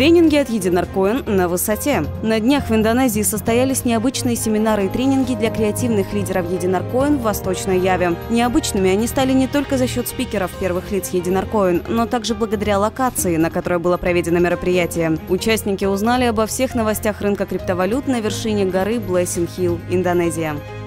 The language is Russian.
Тренинги от Единаркоин на высоте. На днях в Индонезии состоялись необычные семинары и тренинги для креативных лидеров Единаркоин в Восточной Яве. Необычными они стали не только за счет спикеров первых лиц Единаркоин, но также благодаря локации, на которой было проведено мероприятие. Участники узнали обо всех новостях рынка криптовалют на вершине горы Blessing Hill, Индонезия.